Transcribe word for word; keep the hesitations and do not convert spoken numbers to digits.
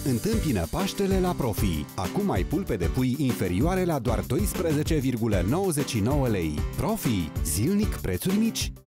Întâmpină Paștele la Profi. Acum ai pulpe de pui inferioare la doar doisprezece virgulă nouăzeci și nouă lei. Profi. Zilnic prețuri mici.